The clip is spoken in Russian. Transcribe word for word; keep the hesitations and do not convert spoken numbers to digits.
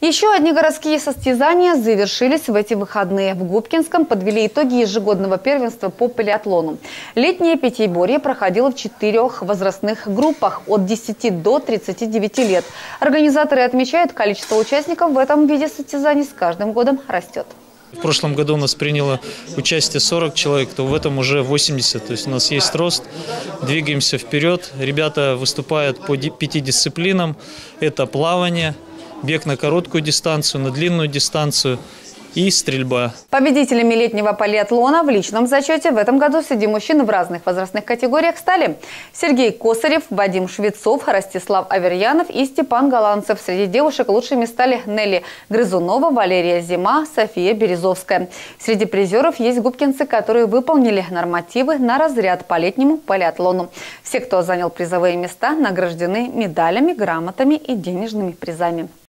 Еще одни городские состязания завершились в эти выходные. В Губкинском подвели итоги ежегодного первенства по палеатлону. Летнее пятиборье проходило в четырех возрастных группах от десяти до тридцати девяти лет. Организаторы отмечают, количество участников в этом виде состязаний с каждым годом растет. В прошлом году у нас приняло участие сорок человек, то в этом уже восемьдесят. То есть у нас есть рост, двигаемся вперед. Ребята выступают по пяти дисциплинам. Это плавание, бег на короткую дистанцию, на длинную дистанцию и стрельба. Победителями летнего палеатлона в личном зачете в этом году среди мужчин в разных возрастных категориях стали Сергей Косарев, Вадим Швецов, Ростислав Аверьянов и Степан Голландцев. Среди девушек лучшими стали Нелли Грызунова, Валерия Зима, София Березовская. Среди призеров есть губкинцы, которые выполнили нормативы на разряд по летнему палеатлону. Все, кто занял призовые места, награждены медалями, грамотами и денежными призами.